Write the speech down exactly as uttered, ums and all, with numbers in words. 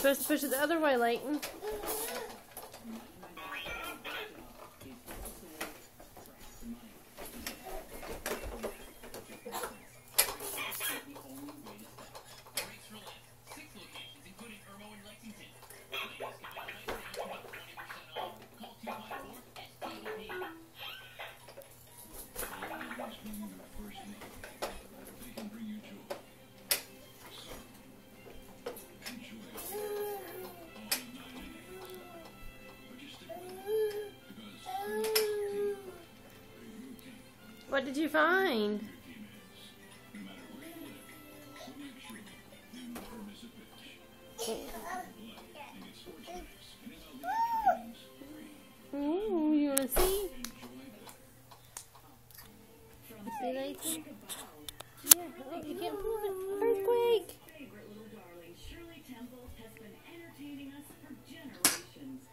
supposed to push it the other way, Leyton. What did you find? Ooh, you wanna see? See, Leyton? Yeah, oh, you can't move it. Earthquake! Favorite little darling, Shirley Temple has been entertaining us for generations.